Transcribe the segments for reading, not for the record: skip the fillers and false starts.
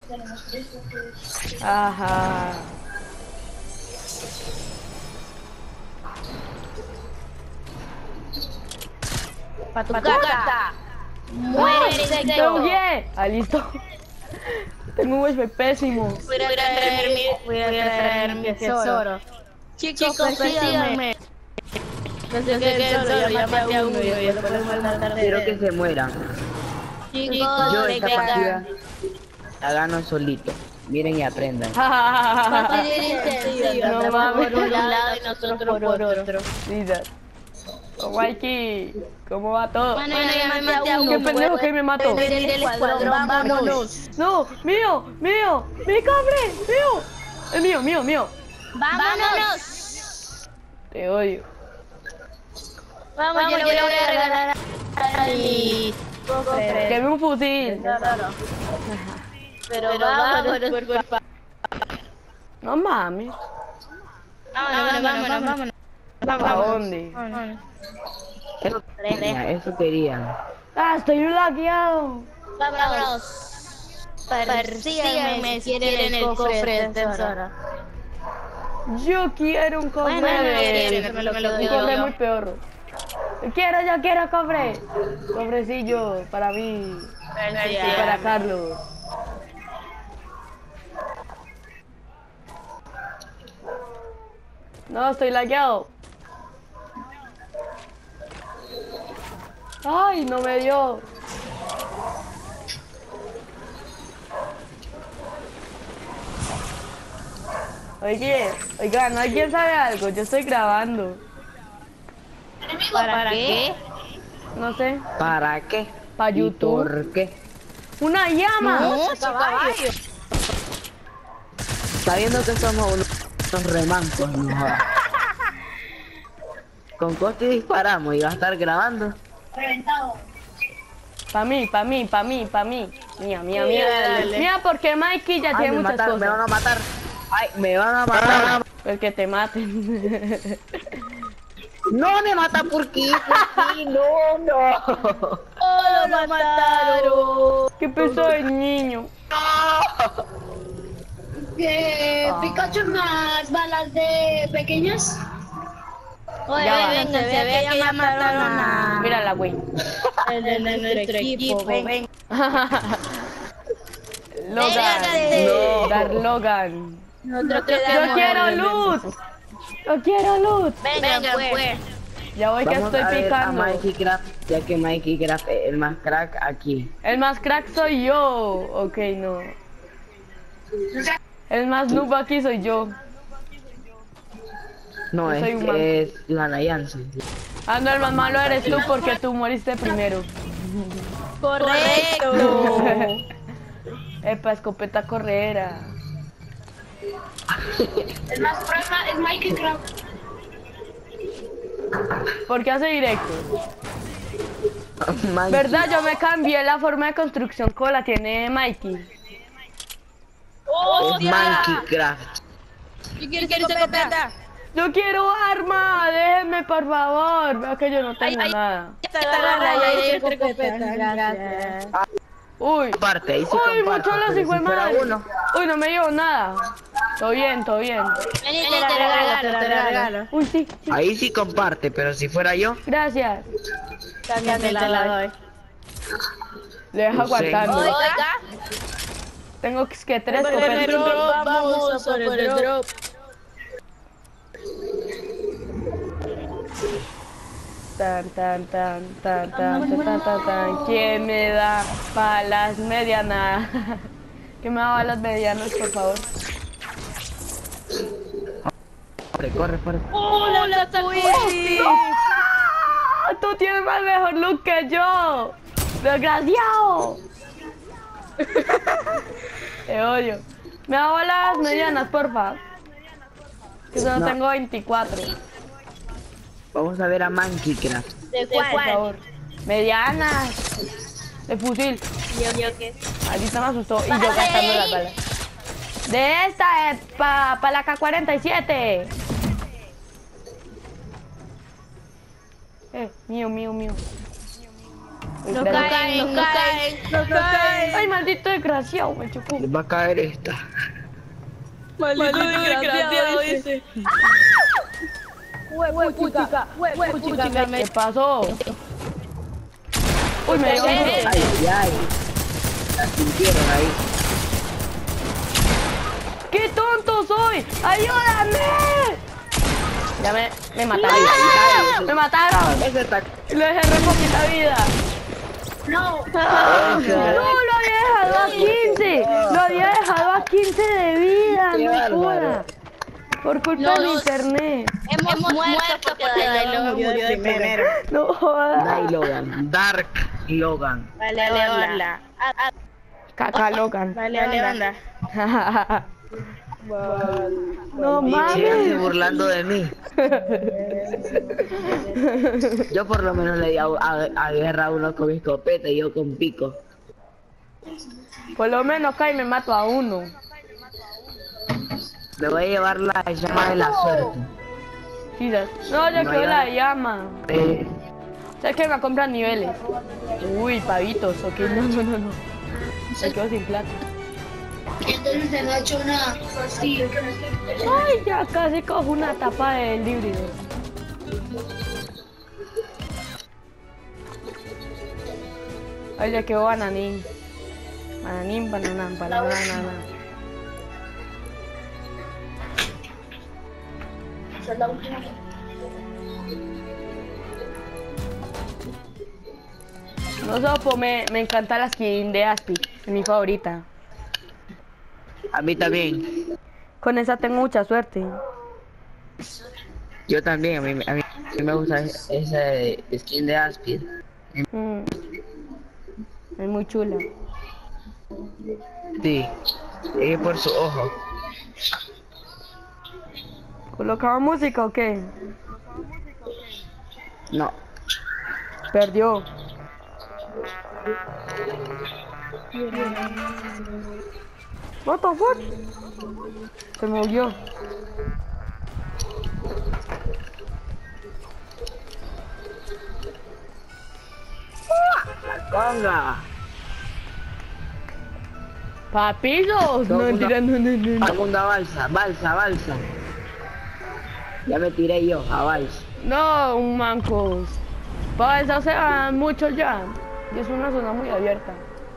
Ajá. Pa' tu casa. Muere insecto. ¡No, bien! Ah, listo. Tengo un USB pésimo. Voy a traer mi tesoro. Chicos, persíganme. No sé qué tesoro, ya maté a uno y después lo pueden matar a Quiero que ustedes. se mueran. Chicos, Yo esta partida vengan. la gano solito. Miren y aprendan. No mames. Por un lado y nosotros por otro. Lisa. Oh, Mikey, ¿cómo va todo? Bueno, ya me maté a uno. ¿Qué pendejo que me mató? Del escuadrón, vámonos. No, mío, mío, mi cofre, mío. Es mío, mío. ¡Vámonos! Te odio. Vamos, yo le voy a regalar a mi cofre. Queme un fusil. Pero vámonos, por favor. No mames. Vámonos. ¿A dónde? Eso querían. Ah, estoy lagueado. Vámonos. Persíganme si quieren el cofre de tesoro. Yo quiero un cofre. Bueno, me lo un quedo cofre yo. muy peor. Yo quiero cofre. Cofrecillo para mí y para Carlos. No, estoy lagueado. Ay, no me dio. Oigan, ¿alguien sabe algo? Yo estoy grabando. ¿Para qué? No sé, ¿Para qué? para ¿Y YouTube. por qué? ¡Una llama! No, caballo. Sabiendo que somos unos remancos, no jodas. Con Costi disparamos y va a estar grabando. Pa' mí. Mía. Dale. Mía, porque Mikey ya Ay, tiene me muchas mataron, me van cosas. a matar. Ay, me van a matar. Pues que te maten. No me mata porque no. ¡Oh, lo mataron! ¿Qué pesó el niño? Pikachu más balas de pequeñas. Oye, Ya va. venga, se ve que ya mataron a... Mírala, güey. el de nuestro equipo. Ven. Logan. Véngase. Dar Logan. Nosotros Yo quiero loot. Yo quiero loot. Venga, pues. Ya voy que Vamos estoy a ver picando. a Mikey Craft, ya que Mikey Craft es el más crack aquí. El más crack soy yo. Ok, no. El más noob aquí soy yo. No, Yo soy un manco. es la Nayanse. Ah, no, el más malo eres tú porque tú moriste primero. Correcto. Epa, escopeta correra. El más pro es Minecraft. ¿Por qué hace directo? ¿Verdad? Yo me cambié la forma de construcción como la tiene Mikey. Es Monkey Craft. Yo quiero escopeta. Yo quiero arma, déjenme por favor. Veo que yo no tengo nada. Gracias. Uy. Comparte, ahí sí Uy, comparte, mucho los pero hijos de si fuera madre. uno. Uy, no me llevo nada. Todo bien. Vení, te la regalo. Uy, sí. Ahí sí comparte, pero si fuera yo, Gracias. También te la doy. Le dejo aguantando. Oiga. Tengo que tres Por el escopetas. drop, vamos por el drop. Tan. ¿Quién me da balas medianas? ¿Quién me da balas medianas, por favor? corre. ¡Oh, la tuviste! ¡Ah! Tú tienes más mejor look que yo. ¡Desgraciado! Te odio. Me da balas medianas, porfa. Que solo No. tengo 24. Vamos a ver a Monkey Craft. ¿De Por cuál? favor. Medianas. De fusil. Yo qué. Ahorita me asustó y yo gastando las balas. De esta, pa la K-47. Mío. No caen. Ay, maldito desgraciado, me chocó. Les va a caer esta. Maldito desgraciado, dice. Puchica, ¿Qué pasó? Uy, me dio un duro. Ay. La sintieron ahí. ¡Qué tonto soy! ¡Ayúdame! Ya me mataron. ¡Me mataron! Ese está... Le dejé re poquita vida. No. No, lo había dejado a 15. Lo había dejado a 15 de vida. Qué No bárbaro. joda. Por culpa del internet. Hemos muerto porque Dai murió de primero. No joda. Dai Logan. Dark Logan. Vale, hola. Caca Logan. Vale, onda. No Síganse mames. burlando de mí. Yo por lo menos le di a guerra a uno con mi escopeta y yo con pico. Por lo menos cae y me mato a uno. Me voy a llevar la llama de la suerte. Sí, no, yo No quiero hay la nada. llama. ¿Sabes que me compran niveles? Uy, pavitos, ok, no. Me quedo sin plata. Entonces se me ha hecho una fastidio. Ay, ya casi cojo una tapa del híbrido. Ay, ya quedó bananín. Banana. Esa es la última. No sopo, me encanta la skin de Aspi, es mi favorita. A mí también. Con esa tengo mucha suerte. Yo también. A mí me gusta ese skin de Aspid. Es muy chula. Sí. Es por su ojo. ¿Colocaba música o qué? No. Perdió. What the fuck? Se movió. ¡Conga! Papillos. No, mentira, no. Segunda balsa. Ya me tiré yo a balsa. No, un mancos. Para eso se van muchos ya. Y es una zona muy abierta.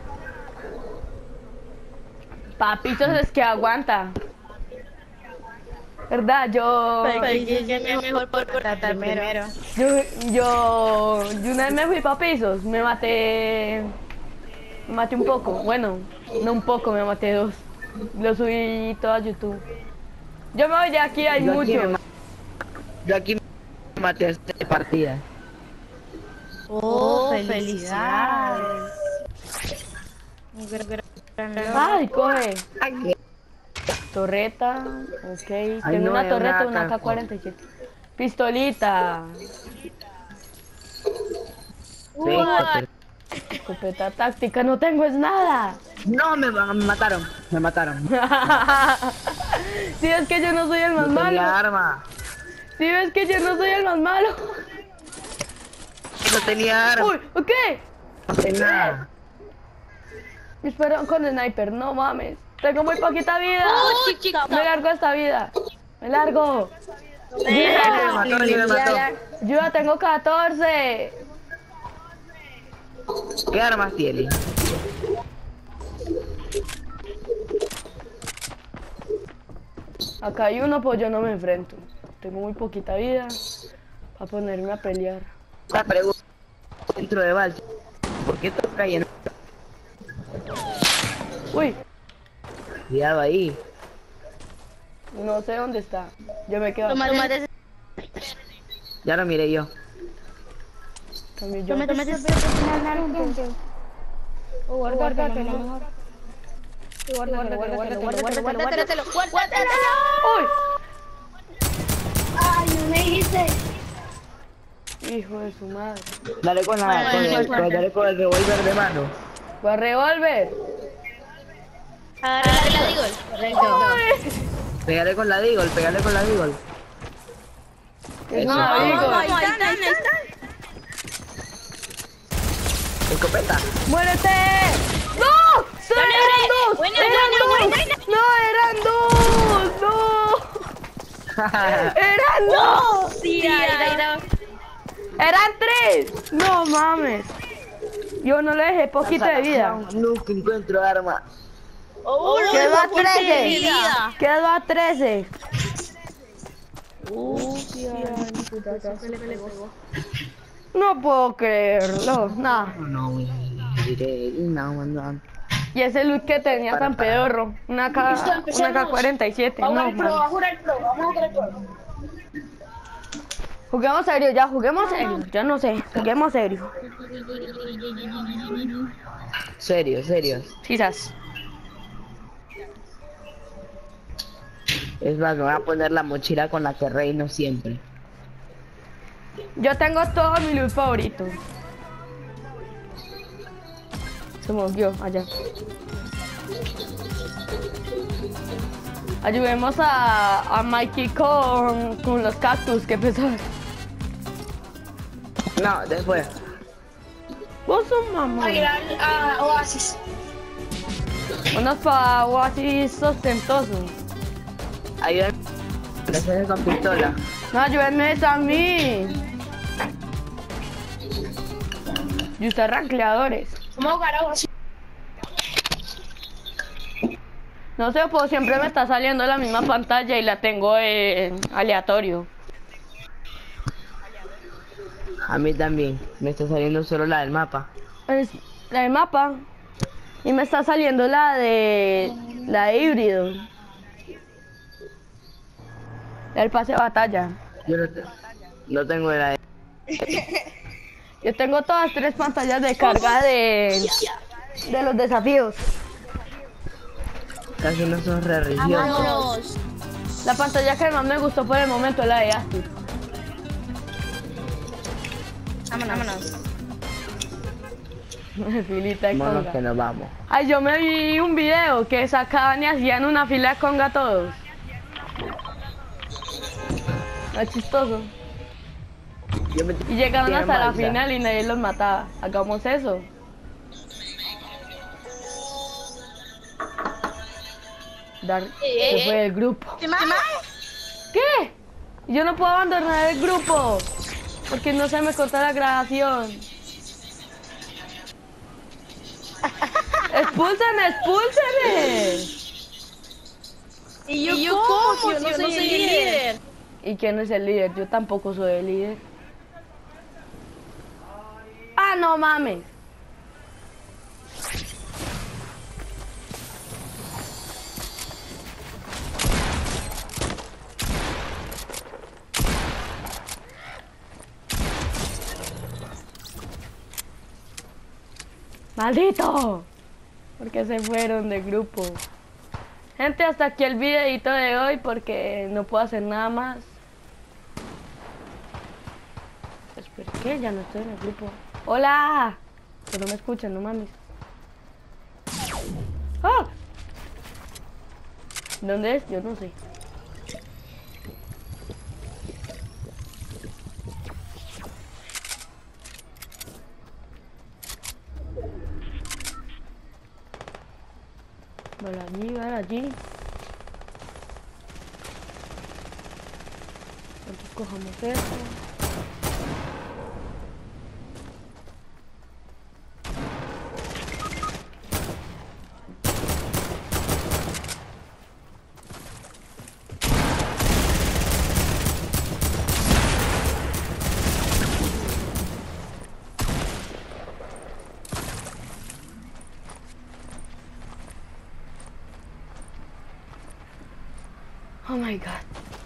Papitos es que aguanta. ¿Verdad? Yo mejor por tratar primero. yo una vez me fui pa' pisos, me maté un poco, bueno, no un poco, me maté 2. Lo subí todo a YouTube. Yo me voy de aquí, hay muchos. Yo aquí me maté 6 partidas. Oh, felicidades. Ay, coge. Torreta, ok. Tengo no, una es torreta, una una K-47. Pistolita. Escopeta táctica, no tengo es nada. No, me mataron. Si ves que yo no soy el más No malo. tenía arma. Si ves que yo no soy el más malo. No tenía arma. Uy, ok. No tenía nada. Me esperan con el sniper, no mames. Tengo muy poquita vida. Me largo esta vida. Me largo. Me mató. Yo ya tengo 14. ¿Qué armas tiene? Acá hay uno, pues yo no me enfrento. Tengo muy poquita vida para ponerme a pelear. Una pregunta. Dentro de balsa. ¿Por qué estás cayendo? Uy, Cuidado ahí. no sé dónde está. Yo me quedo. Ya lo miré yo. También yo. Uy, Ay, no me dijiste. hijo de su madre. Dale con el revólver de mano. Va a revólver. Pégale con la Deagle, Es una Deagle. Escopeta. ¡Muérete! ¡No! ¡Sí, eran dos! Buena, ¡Eran buena, dos! ¡No, eran dos! ¡No! ¡Eran dos! Sí, era. ¡Eran tres! ¡No mames! Yo no le dejé poquito de vida. Nunca encuentro arma. Quedó a 13. Quedó a 13. No puedo creerlo. Nada. No, diré. No. Y ese loot que tenía tan pedorro. Una K47. No, man. Vamos a jugar el pro. Juguemos serio, ya, juguemos serio. Yo no sé, juguemos serio. Serio. Quizás. Es más, me voy a poner la mochila con la que reino siempre. Yo tengo todo mi loot favorito. Se movió allá. Ayudemos a Mikey con los cactus, que pesar. No, después. Vos sos mamón. A ir a Oasis. Unos pa Oasis ostentosos. Ayúdame. Después con pistola. No, ayúdenme a mí. Y usted rancleadores. Vamos a jugar a Oasis. No sé, pues siempre me está saliendo la misma pantalla y la tengo en aleatorio. A mí también. Me está saliendo solo la del mapa. Es la del mapa. Y me está saliendo la de híbrido. El pase de batalla. Yo no tengo la de... Yo tengo todas 3 pantallas de carga de los desafíos. Casi no son re religiosos. Vámonos. La pantalla que más me gustó por el momento es la de Astur. Vámonos. Filita de Vámonos conga. que nos vamos. Ay, yo me vi un video que sacaban y hacían una fila de conga todos. Es chistoso. Yo me Y llegaron tiene hasta la maldad. final y nadie los mataba. Hagamos eso. Dar se fue del grupo. ¿Qué? Yo no puedo abandonar el grupo porque no se me corta la grabación. ¡Expúlsame, expúlsame! ¿Y yo cómo? Si yo no soy el líder. ¿Y quién es el líder? Yo tampoco soy el líder. ¡Ah, no mames! ¡Maldito! Porque se fueron del grupo. Gente, hasta aquí el videito de hoy porque no puedo hacer nada más. Pues, ¿por qué? Ya no estoy en el grupo. ¡Hola! Que no me escuchan, no mames. ¡Ah! ¿Dónde es? Yo no sé. Vale allí, vale allí. Entonces cojamos esto. Oh my god.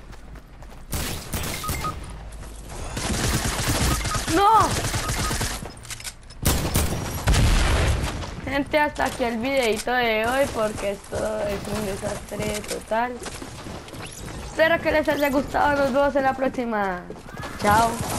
¡No! Gente, hasta aquí el videito de hoy porque esto es un desastre total. Espero que les haya gustado. Nos vemos en la próxima. Chao.